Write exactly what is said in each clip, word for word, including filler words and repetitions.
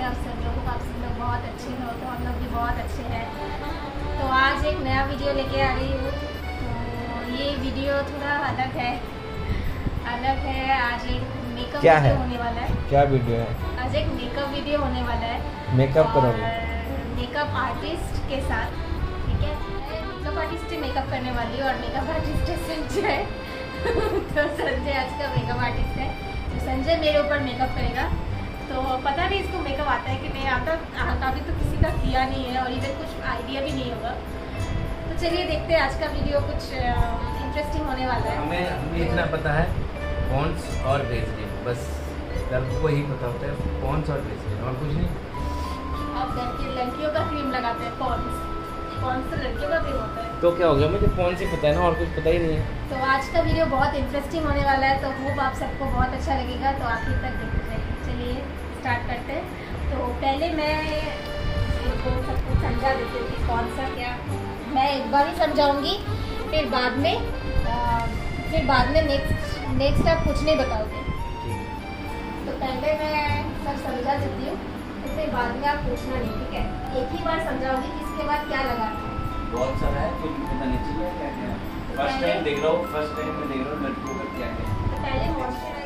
आप सब लोग आप सब लोग बहुत अच्छे हो, तो हम लोग भी बहुत अच्छे हैं। तो आज एक नया वीडियो लेके आ रही हूँ। तो ये वीडियो थोड़ा अलग है अलग है आज एक मेकअप क्या वीडियो है? होने वाला है। क्या वीडियो है? आज एक मेकअप वीडियो होने वाला है। मेकअप करोगे? मेकअप आर्टिस्ट के साथ, ठीक है। मेकअप आर्टिस्ट ही मेकअप करने वाली हूँ और मेकअप आर्टिस्ट है संजय। तो संजय आज का मेकअप आर्टिस्ट है, तो संजय मेरे ऊपर मेकअप करेगा। तो पता नहीं इसको मेकअप आता है कि नहीं आता, अभी तो किसी का किया नहीं है और इधर कुछ आइडिया भी नहीं होगा। तो चलिए देखते हैं, आज का वीडियो कुछ इंटरेस्टिंग होने वाला है। हमें हमें इतना पता है, पॉन्ड्स और वेसलिन, बस लड़कों को ही पता होता है, पॉन्ड्स और वेसलिन, और कुछ नहीं। आप लड़के लड़कियों का क्रीम लगाते हैं, पॉन्ड्स पॉन्ड्स तो लड़कियों का क्रीम होता है। तो क्या हो गया, मुझे पॉन्ड्स ही पता है ना, और कुछ पता ही नहीं है। तो आज का वीडियो बहुत इंटरेस्टिंग होने वाला है, तो होप आप सबको बहुत अच्छा लगेगा। तो आखिर तक देखते रहिए। चलिए स्टार्ट करते हैं। तो पहले मैं इनको सबको समझा देती हूँ कि कौन सा क्या, मैं एक बार ही समझाऊंगी, फिर बाद में आ, फिर बाद में नेक्स्ट नेक्स्ट आप कुछ नहीं बताओगे। तो पहले मैं सब समझा देती हूँ, तो फिर बाद में आप पूछना नहीं, ठीक है। एक ही बार समझाऊंगी कि इसके बाद क्या लगाना है। बहुत सारा है, कुछ पता नहीं चला क्या क्या। फर्स्ट टाइम देख रहा हूँ, फर्स्ट टाइम मैं देख रहा हूँ लड़कियों का क्या है। तो पहले moisturiser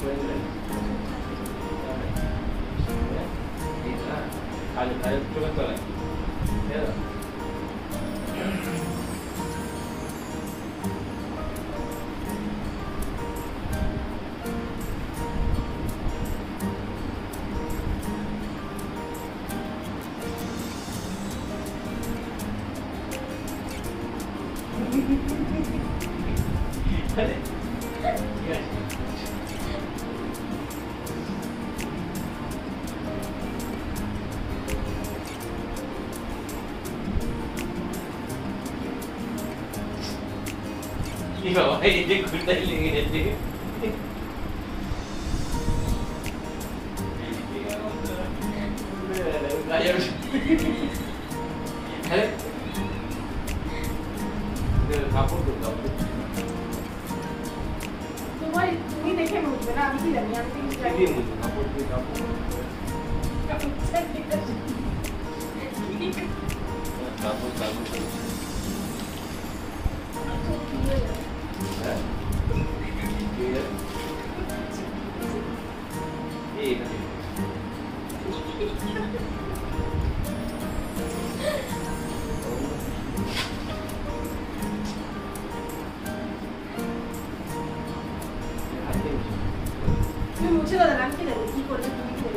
Ayo, ayo, coba tolak. Ya. Ada? Iya. Ini bawa ini kuda ini. Kayak Hei. Itu kapur tuh kapur. तुम्हारी तुम्ही देखे मुझे ना अभी लगी हम तीन Ini muncul kapur tuh kapur. Kapur kapur. Iya. Iya. मुझे तो लगा कि लगी की कोई नहीं है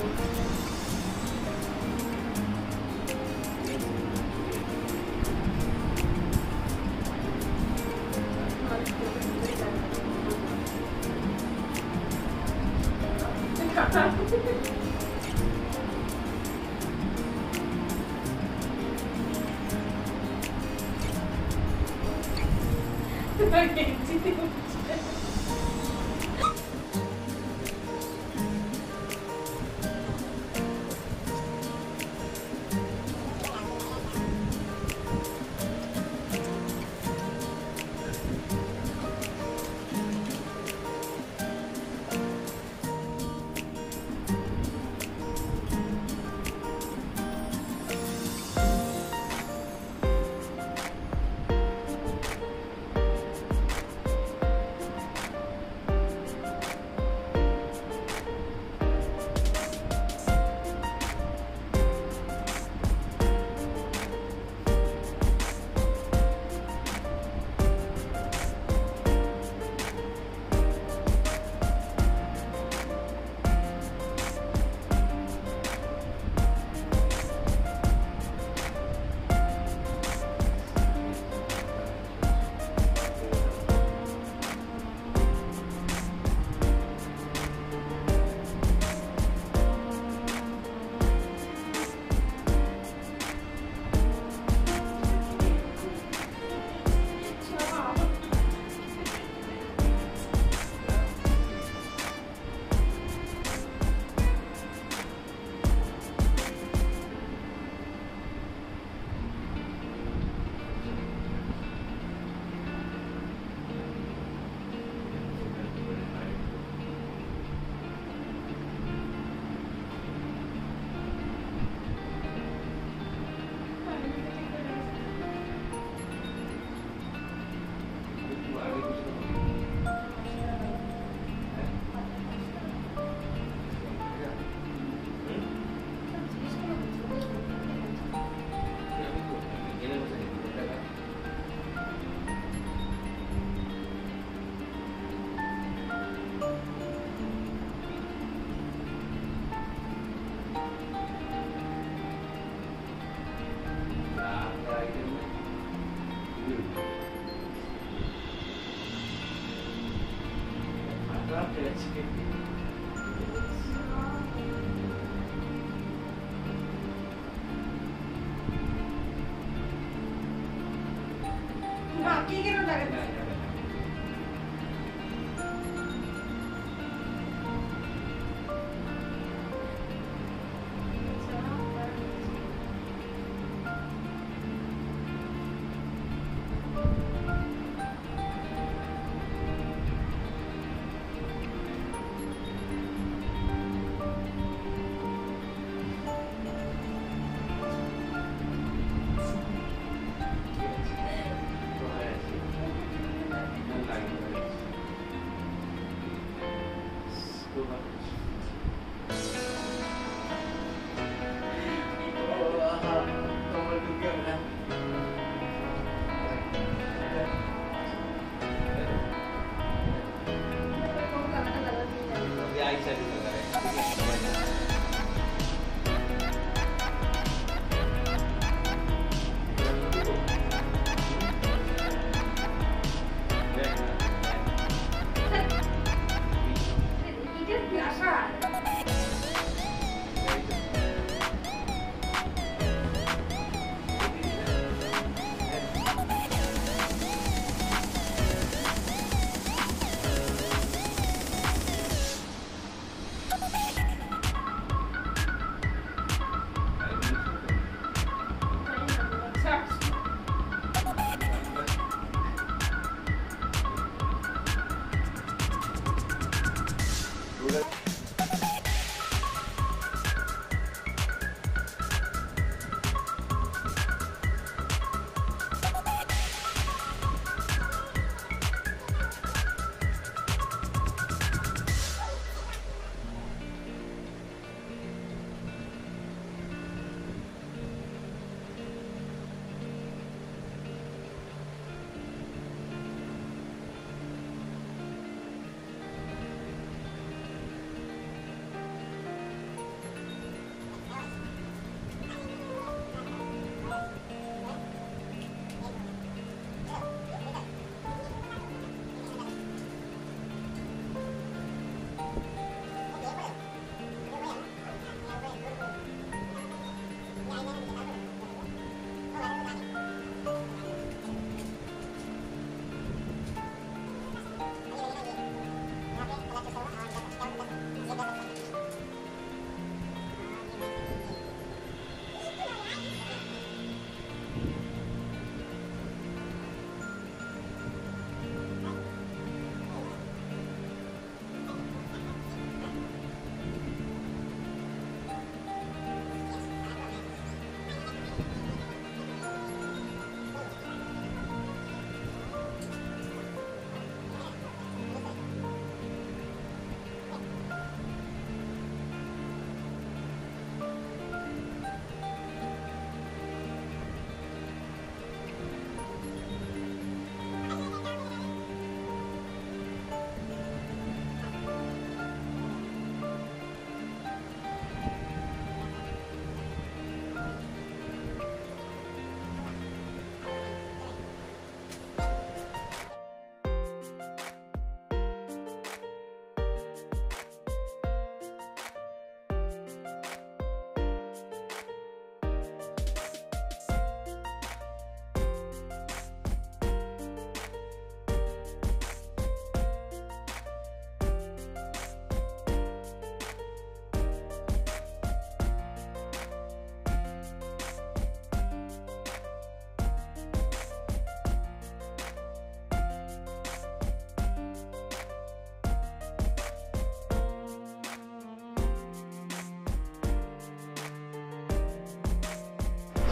बाकी के ना लगे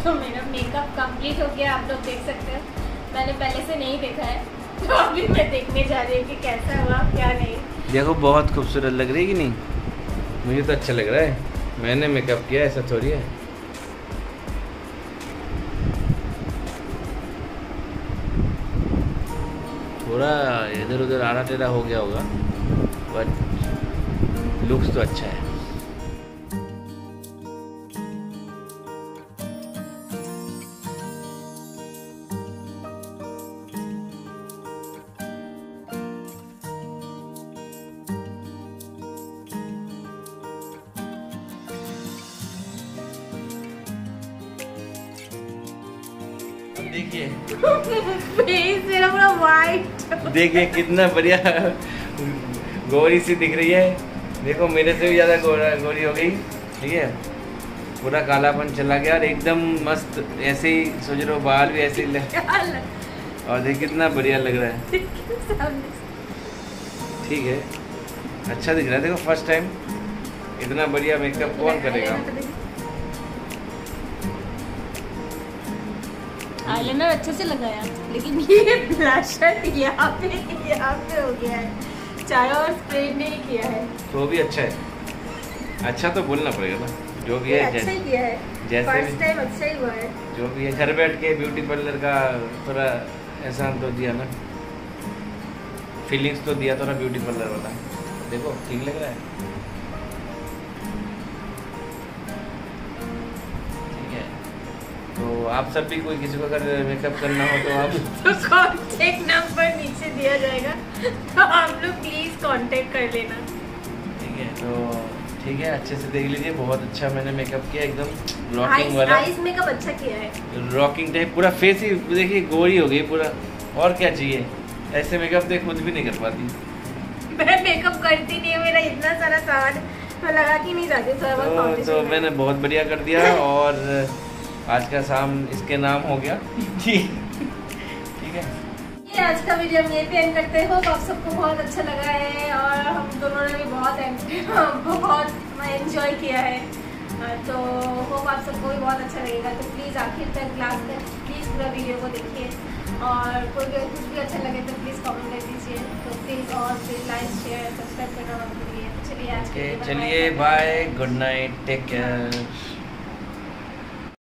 तो मेरा मेकअप कंप्लीट हो गया, आप लोग देख सकते हो। मैंने पहले से नहीं देखा है, तो अभी मैं देखने जा रही हूँ कि कैसा हुआ क्या नहीं। देखो बहुत खूबसूरत लग रही है कि नहीं? मुझे तो अच्छा लग रहा है, मैंने मेकअप किया, ऐसा थोड़ी है। थोड़ा इधर उधर आड़ा टेढ़ा हो गया होगा, बट लुक्स तो अच्छा है। देखिए फेस मेरा पूरा वाइट। देखिए कितना बढ़िया गोरी सी दिख रही है। देखो मेरे से भी ज़्यादा गोरा गोरी हो गई, ठीक है। पूरा कालापन चला गया और एकदम मस्त, ऐसे ही सोच रहे हो बाल भी ऐसे ही लग, और देखिए कितना बढ़िया लग रहा है। ठीक है, अच्छा दिख रहा है। देखो फर्स्ट टाइम इतना बढ़िया मेकअप कौन करेगा। आईलाइनर अच्छे से लगाया, लेकिन ये ब्लशर यहाँ पे यहाँ पे हो गया है, चारों ओर स्प्रे नहीं किया है। तो भी अच्छा है, अच्छा तो बोलना पड़ेगा ना, जो भी है अच्छा ही किया है, जैसे फर्स्ट टाइम अच्छा ही हुआ है। जो भी है, घर बैठ के ब्यूटी पार्लर का थोड़ा एहसान तो दिया ना, फीलिंग्स तो दिया थोड़ा ब्यूटी पार्लर वाला। देखो ठीक लग रहा है, ठीक है। तो आप सब भी, कोई किसी को अगर मेकअप करना हो तो आप तो कॉन्टेक्ट नंबर नीचे दिया जाएगा, तो आप लोग प्लीज कांटेक्ट कर लेना, ठीक है। तो ठीक है, अच्छे से देख लीजिए, बहुत अच्छा मैंने मेकअप किया, एकदम रॉकिंग वाला। आईज मेकअप अच्छा किया है, रॉकिंग टाइप, पूरा फेस ही देखिए गोरी हो गई पूरा। और क्या चाहिए, ऐसे मेकअप तो खुद भी नहीं कर पाती। मैं मेकअप करती नहीं हूँ, मेरा इतना सारा सामान मैं लगा के नहीं जाती थोड़ा बहुत तो, फाउंडेशन तो में। मैंने बहुत बढ़िया कर दिया, और आज का शाम इसके नाम हो गया। ठीक ठीक है, ये आज का वीडियो हम यहीं पे एंड करते हैं। होप आप सबको बहुत अच्छा लगा है, और हम दोनों ने भी बहुत बहुत एंजॉय किया है। तो होप आप सबको भी बहुत अच्छा लगेगा। तो प्लीज़ आखिर तक लास्ट तक प्लीज़ पूरा वीडियो को देखिए, और कोई भी कुछ भी अच्छा लगे तो प्लीज़ कमेंट कर दीजिए। तो प्लीज़ और प्लीज़ लाइक शेयर सब्सक्राइब करना मत भूलिए। चलिए आज के लिए चलिए bye, good night, take care.